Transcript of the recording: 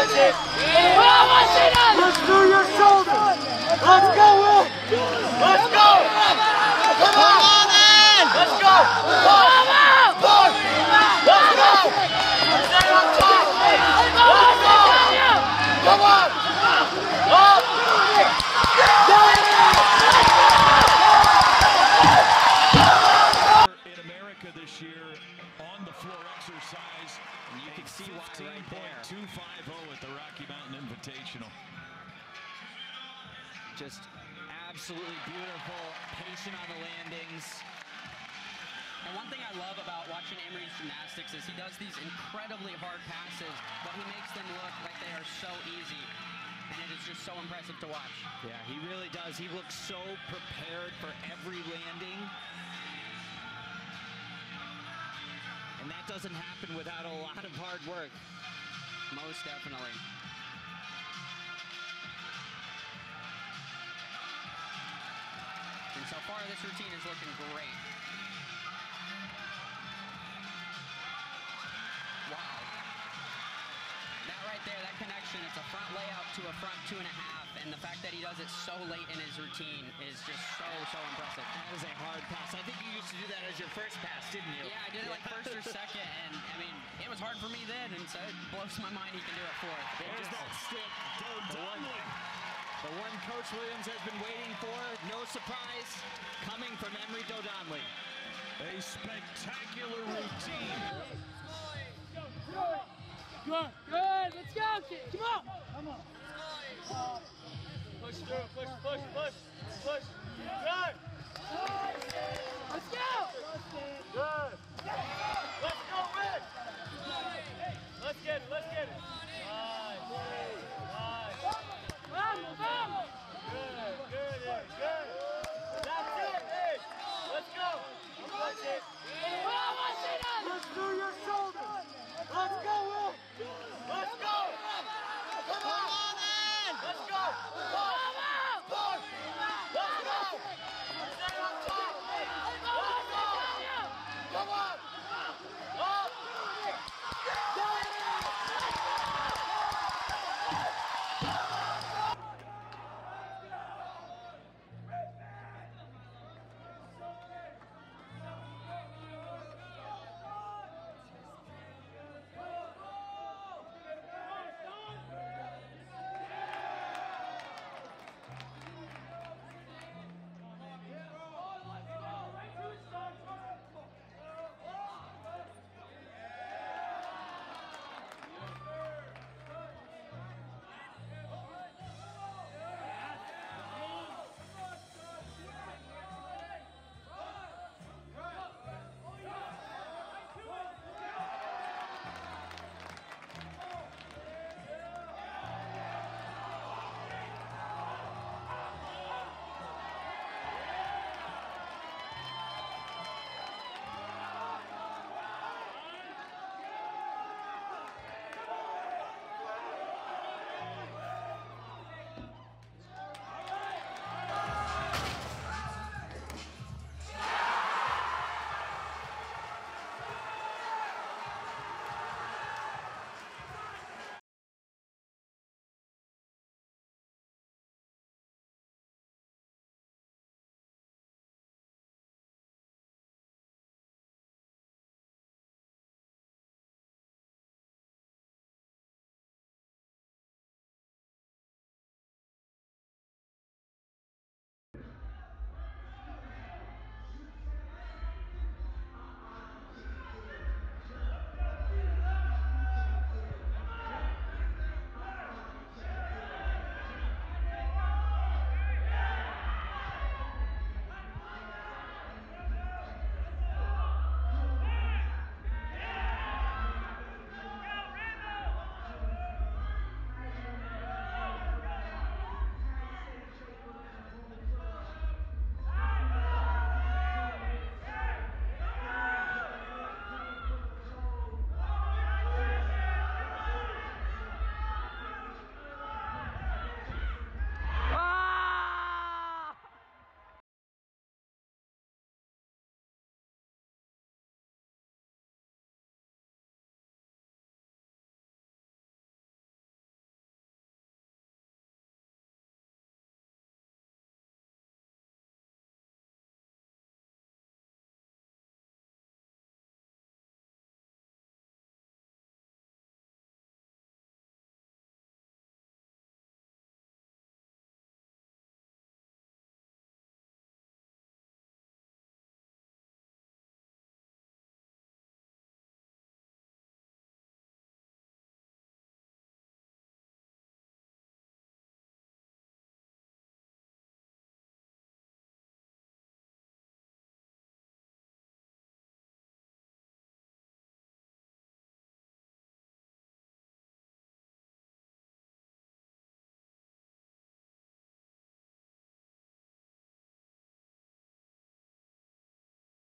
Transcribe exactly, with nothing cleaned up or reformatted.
Watch it! Let's do your shoulders! Let's go, Will! Let's go! Come on, man! Let's go! Push! Push! Let's go! Stay on top! Let's go! Come on! Up! In America this year, on the floor exercise, and you can see fifteen point two five oh at the Rocky Mountain Invitational. Just absolutely beautiful, patient on the landings. And one thing I love about watching Emre's gymnastics is he does these incredibly hard passes, but he makes them look like they are so easy. And it is just so impressive to watch. Yeah, he really does. He looks so prepared for every landing. And that doesn't happen without a lot of hard work. Most definitely. And so far, this routine is looking great. Wow. That right there, that connection, it's a front layout to a front two and a half. And the fact that he does it so late in his routine is just so, so impressive. That was a hard pass. I think you used to do that as your first pass, didn't you? Yeah, I did it like first or second. And I mean, it was hard for me then. And so it blows my mind he can do it fourth. There's that stick. Dodanli. The one Coach Williams has been waiting for. No surprise coming from Emre Dodanli. A spectacular routine. Good, good, let's go, kid. Come on. Come on. Push through, push, push, push, push. Good. Let's go. Good. Let's go, Rick. Let's get it, let's get it.